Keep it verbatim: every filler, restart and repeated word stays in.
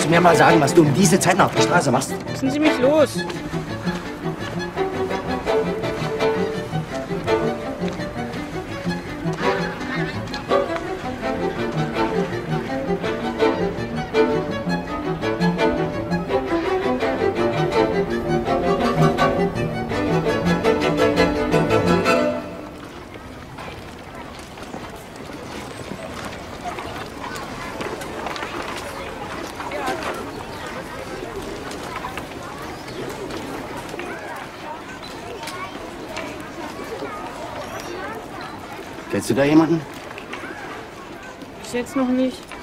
du mir mal sagen, was du um diese Zeit noch auf der Straße machst? Lassen Sie mich los. Kennst du da jemanden? Bis jetzt noch nicht.